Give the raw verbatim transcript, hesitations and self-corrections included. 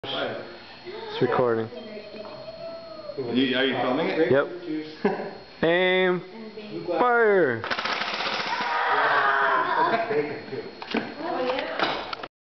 It's recording. You, are you filming it? Yep. Aim. Fire.